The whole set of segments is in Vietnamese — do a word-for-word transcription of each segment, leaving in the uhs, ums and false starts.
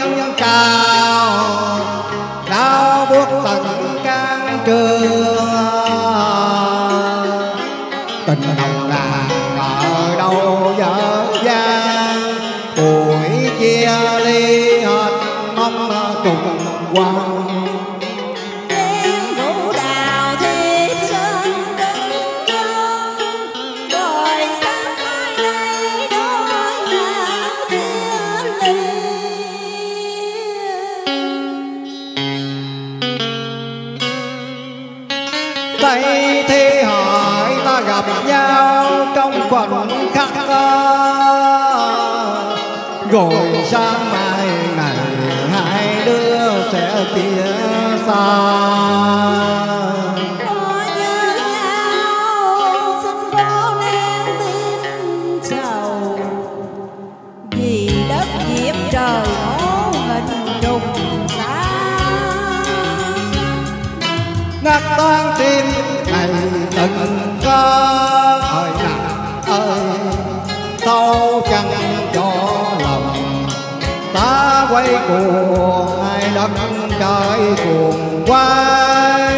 dân trào đau buốt tận can trường. Tình đồng nàng ở đâu dở dang, tuổi chia ly hết mong trùng quang. Tay thi hỏi ta gặp nhau trong khoảnh khắc, rồi sang mai ngày hai đứa sẽ chia xa. Có nhớ nhau xin cố nén tim sầu, vì đất diệp trời hổ hình trùng xa. Ngắt tan tim ngày từng có ơi nặng ơi, sâu chẳng cho lòng ta quay cuồng hai đất trời cuồng quay.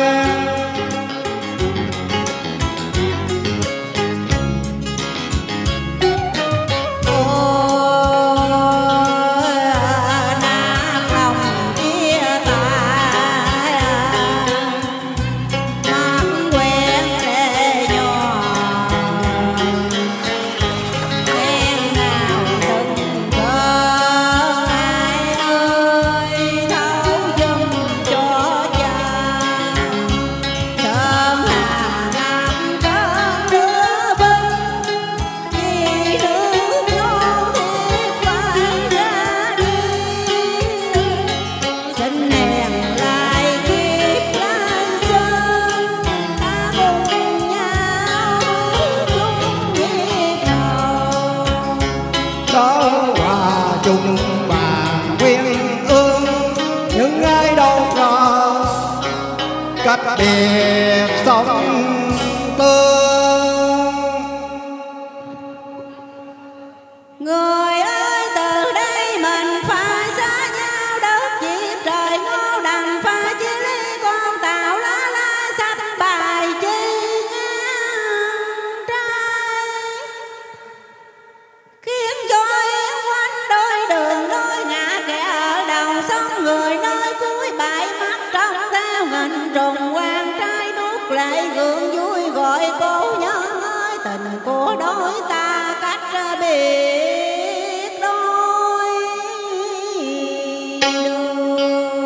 Đó hòa chung bàn quyên ương, những ai đâu có cách biệt sống tương. Người ơi từ đây mình phải xa nhau, đất diệp trời ngô đành phải chia ly, con tàu lá lá xanh bài chi ngang trai, khiến cho yên quanh đôi đường đôi ngã kẻ ở đầu sông, người nơi cuối bãi mắt trong theo nghìn trùng quan trai nuốt lại gượng vui gọi cô nhớ ơi, tình của đôi ta cách biệt đôi đường.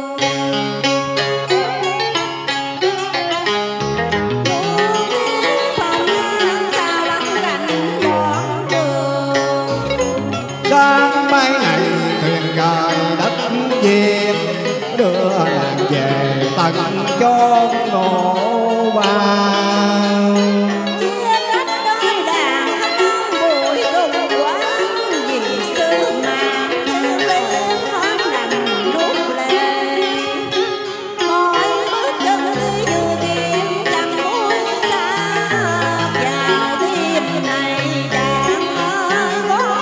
Sáng mấy ngày thuyền rời đất Việt, đưa nàng về tận chốn nổ vàng. Chia cách đôi đàn khăn bụi cùng quán, vì sương màn như lên hết đành nuốt lệ. Mỗi bước chân đi như tìm chẳng vui xa, vào tim này chẳng ơi có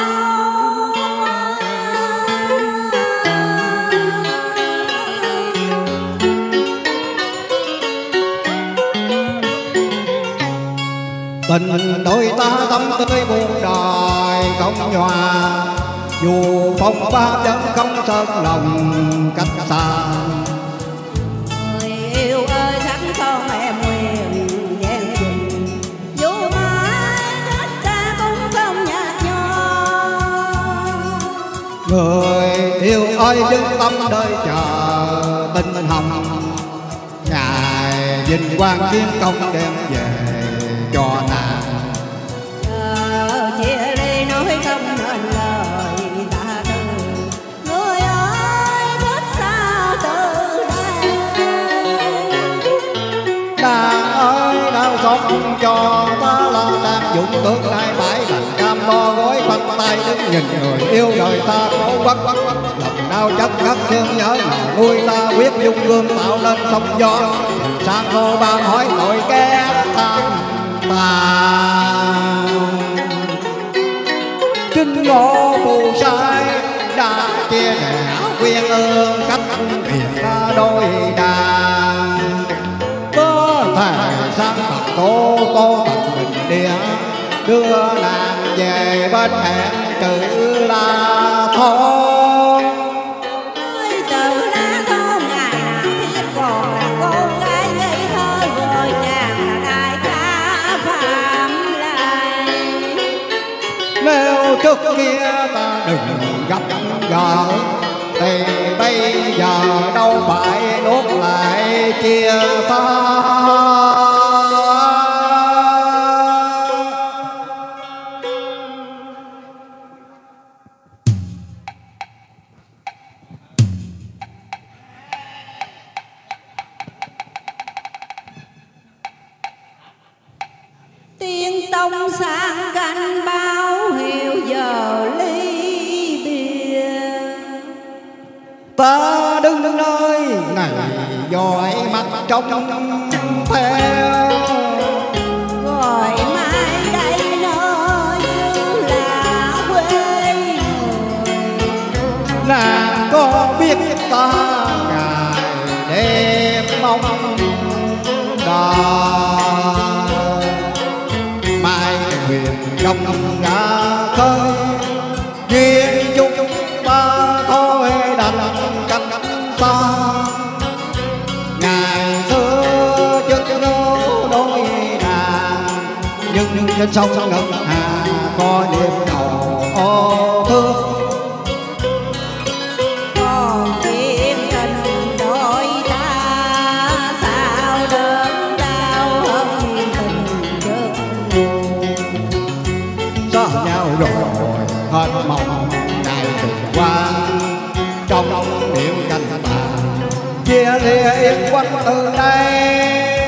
Tình đôi ta tâm tươi buồn đời không nhòa, dù phong ba vẫn không sơn lòng cách xa. người yêu ơi sắc son em nguyện gian dừng, dù mãi cách xa cũng không nhạt nhòa. Người yêu ơi vững tâm đợi chờ tình hồng, ngài vinh quang chiến công đem về cho nàng. Giờ chia ly nói không nên lời ta từ, người ơi biết sao từ đây. Nàng ơi đau xót cho ta lo đang dụng tương lai bãi thành cam lo gối quanh tay đứng nhìn người yêu đời ta khổ quắc quắc lòng đau chất ngất thương nhớ nào nuôi ta quyết dung gương tạo nên sóng gió sang hô ban hỏi tội kẻ tham tàn. Trinh ngộ phù sai đã chia rẽ quyên ương cách biệt đôi đàn, có thể sang mặt cô tô tận bình địa đưa nàng về bên hẹn chữ La Thôn. ơi từ La Thôn ngày nào thiết còn là cô gái ngây thơ, rồi chàng là đại ca Phạm Lai. Nếu trước kia ta đừng gặp gỡ thì bây giờ đâu phải nuốt lại chia xa. Tiên tông sang canh báo hiệu giờ ly biệt. Ta đứng nơi này dõi mắt trông theo, Rồi mai đây nơi xứ là quê người. nàng có biết ta ngày đêm mong đợi. Mai thuyền đông ra khơi, duyên chung ta thôi đành cách xa. Ngày xưa trước nhớ đôi nàng, nhưng trên sông ngân hà có đêm đầu ô thương. Còn chuyện tình đôi ta sao đớn đau hơn tình trước nguồn. Xa nhau rồi hết mong ngày tình quang, trong niệm canh tàn chia lìa yên quanh từ đây.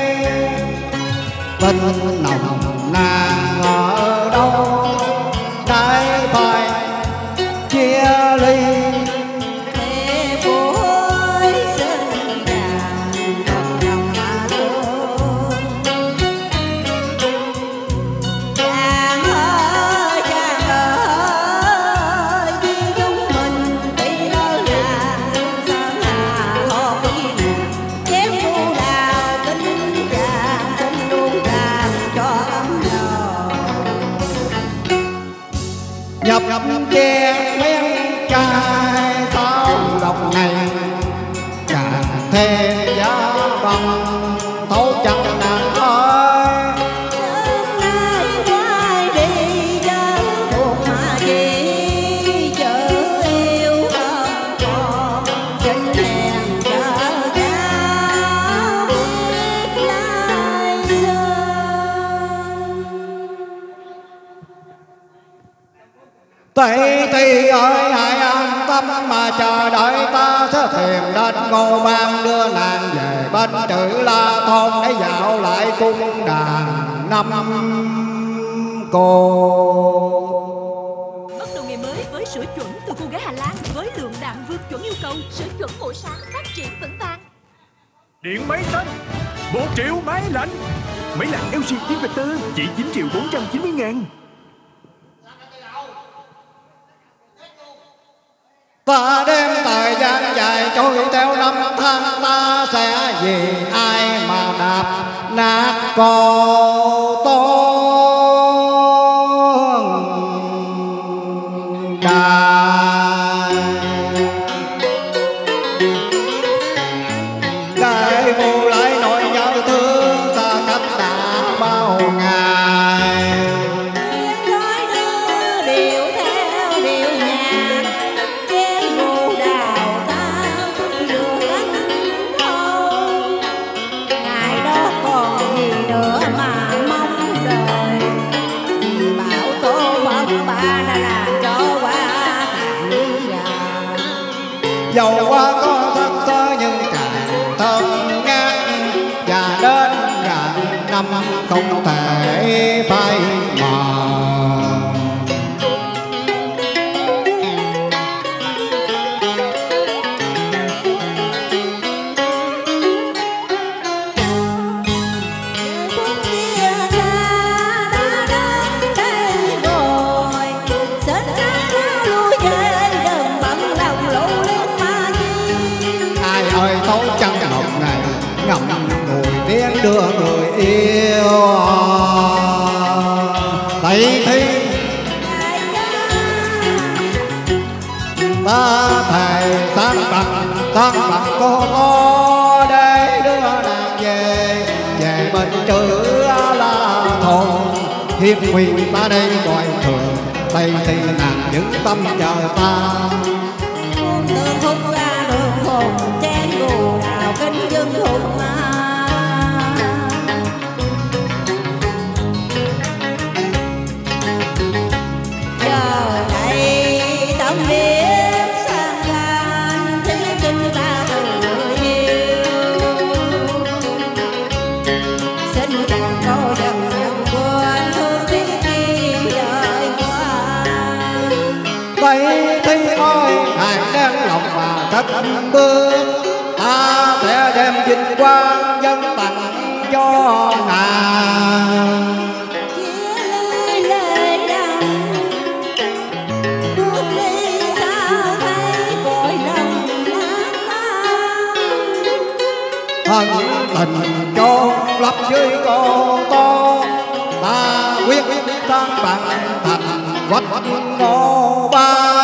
Tình nồng nàng ở đâu nay phải chia ly. Thế buổi sinh đàn đồng lòng mà thương. Chàng ơi chàng ơi, vì chúng mình đi nơi làng sơn hà hò quy nàng. Chém bu đào kính chàng xin luôn làm cho ấm lòng. Nhập nhập che men cài tao đồng này, càng thêm giá bằng thấu chẳng nàng ơi. Sớm nay quay đi chân thuộc mà chỉ chữ yêu không còn. Chính hẹn chờ cháu biết lai sơn. Tây Thi ơi hãy an tâm mà chờ đợi, ta sẽ tìm đến Ngô Ban đưa nàng về bên chữ La Thôn để dạo lại cung đàn năm cô. Bắt đầu ngày mới với sữa chuẩn từ cô gái Hà Lan với lượng đạm vượt chuẩn yêu cầu, sữa chuẩn mỗi sáng phát triển vững vàng. Điện máy xanh một triệu máy lạnh. Máy lạnh lờ giê Inverter chỉ chín triệu bốn trăm chín mươi ngàn. Ta đem thời gian dài trôi theo năm tháng, ta sẽ vì ai mà đạp nát cô tôn đài. Để bù lại nỗi nhớ thương ta cách đã bao ngày. Tiếng nói đưa điệu theo điệu nhạc, chén rượu đào ta thức giữa cánh thôn. Ngày đó còn gì nữa mà mong đợi, vì bảo tố phận ba đã làm cho quá hạn dài. Dầu qua có thân sơ nhưng càng thân ngát, và đến ngàn năm không thể phai mờ. Phút kia ta đã đến đây rồi, xin ra lui về đừng bận lòng lũ liếc ma tấu chân ngọc này ngậm ngùi tiếng đưa người yêu Tây Thiên ta thầy sáng bằng sáng bằng cô có để đưa nàng về về bên chữ La Thôn hiệp quyền ta đây gọi thường Tây thì nàng những tâm chờ ta đường hút ra đường hồn chén gù đào kinh dân hùng ma giờ này tâm biết sang gan thế kinh ta người yêu xin đừng có dần dần quên thương tiếng kia đời qua Tây thi ơi hàng đen lòng mà thất bước ta sẽ đem vinh quang dân tặng cho nàng chia ly lệ đắng bước đi xa thấy cõi lòng thân tình chôn lấp dưới cô to ta quyết sang bằng thành quách ngô ba